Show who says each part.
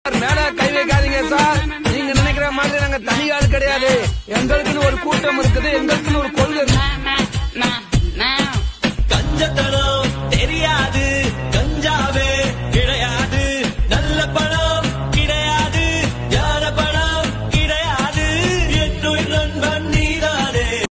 Speaker 1: மேல கை வைக்காதீங்க சார். நீங்க நினைக்கிற மாதிரி நாங்க தனி ஆள் கிடையாது. எங்களுக்குன்னு ஒரு கூட்டம் இருக்குது, எங்களுக்குன்னு ஒரு கொள்கை இருக்கு.